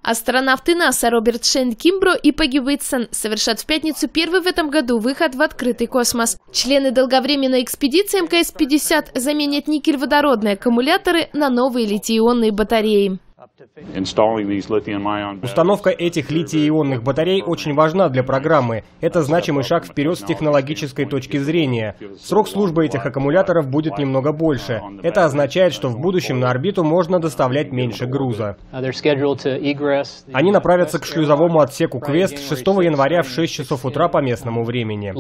Астронавты НАСА Роберт Шейн Кимбро и Пегги Уитсон совершат в пятницу первый в этом году выход в открытый космос. Члены долговременной экспедиции МКС-50 заменят никель-водородные аккумуляторы на новые литий-ионные батареи. Установка этих литий-ионных батарей очень важна для программы. Это значимый шаг вперед с технологической точки зрения. Срок службы этих аккумуляторов будет немного больше. Это означает, что в будущем на орбиту можно доставлять меньше груза. Они направятся к шлюзовому отсеку Квест 6 января в 6 часов утра по местному времени.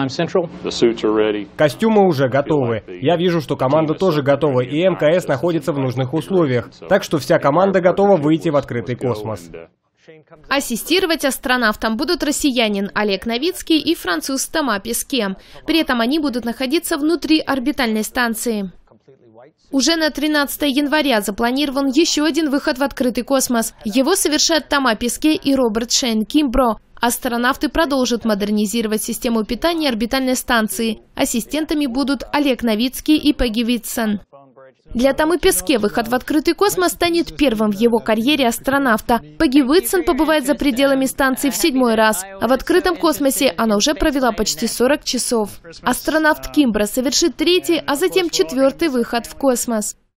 Костюмы уже готовы. Я вижу, что команда тоже готова, и МКС находится в нужных условиях. Так что вся команда готова выйти в открытый космос. Ассистировать астронавтам будут россиянин Олег Новицкий и француз Тома Песке. При этом они будут находиться внутри орбитальной станции. Уже на 13 января запланирован еще один выход в открытый космос. Его совершат Тома Песке и Роберт Шейн Кимбро. Астронавты продолжат модернизировать систему питания орбитальной станции. Ассистентами будут Олег Новицкий и Пегги Уитсон. Для Томы Песке выход в открытый космос станет первым в его карьере астронавта. Пегги Уитсон побывает за пределами станции в 7-й раз, а в открытом космосе она уже провела почти 40 часов. Астронавт Кимбро совершит 3-й, а затем 4-й выход в космос.